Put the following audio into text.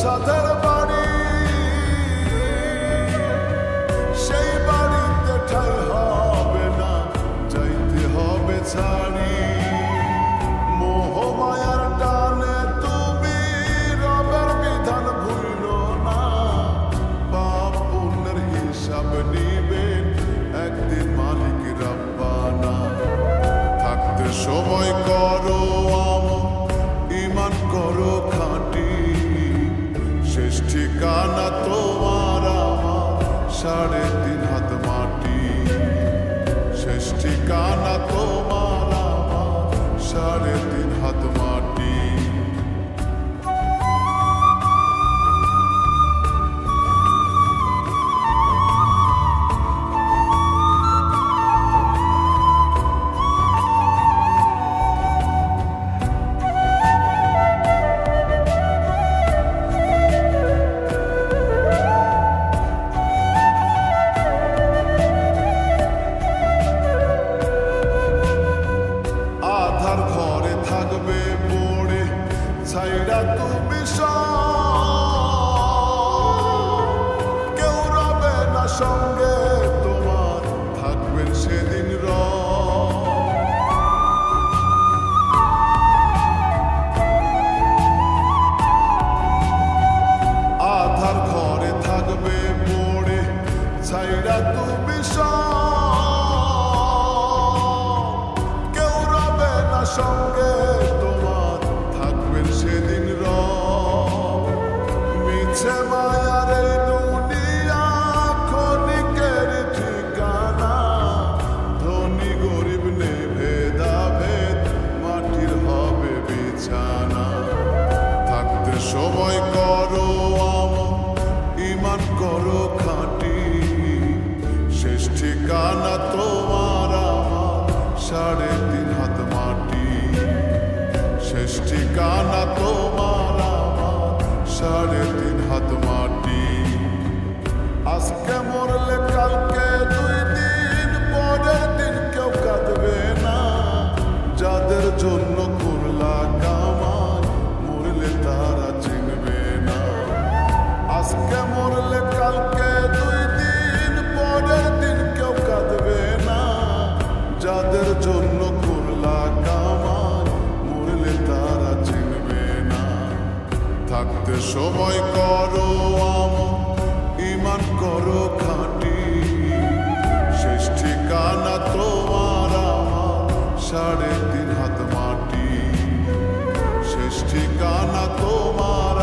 সাথের বাড়ি, সেই বাড়িতে ঠাই হবে না, যাইতে হবে ছাড়ি। মোহমায়ার টানে তুমি রবের বিধান ভুলিল না, পাপ পুণ্যের হিসাব নিবেন একদিন মালিক রব্বানা। থাকতে সময় করো আমল, ঈমান করো খাঁটি, শেষ ঠিকানা তোমার আমার 3.5 হাত মাটি। শেষ ঠিকানা তোমার আমার 3.5 হাত মাটি। ঘরে থাকবে পড়ে ছাইরা তুমি কেউ রবে না সঙ্গে তোমার, থাকবেন সেদিন আধার ঘরে থাকবে পড়ে ছাইরা তুমি সঙ্গে তোমার, থাকবেন সেদিন মিছে মায়ার এই দুনিয়া ক্ষণিকের ঠিকানা। ধনী গরিব নেই ভেদাভেদ, মাটির হবে বিছানা। থাকতে সময় করো আমল, ঈমান করো খাঁটি, শেষ ঠিকানা তোমার আমার 3.5 হাত মাটি। শেষ ঠিকানা তোমার আমার 3.5 হাত মাটি। আজকে মরলে কালকে 2 দিন, পরের দিন কেউ কাঁদবে না। যাদের জন্য করলা কামাই, মরলে তারা চিনবে না। আজকে মরলে কালকে 2 দিন, পরের দিন কেউ কাঁদবে না। যাদের জন্য করলা কামাই, মরলে তারা চিনবে না। থাকতে সময় করো আমল, ঈমান করো খাঁটি, শেষ ঠিকানা তোমার আমার 3.5 হাত মাটি। শেষ ঠিকানা তোমার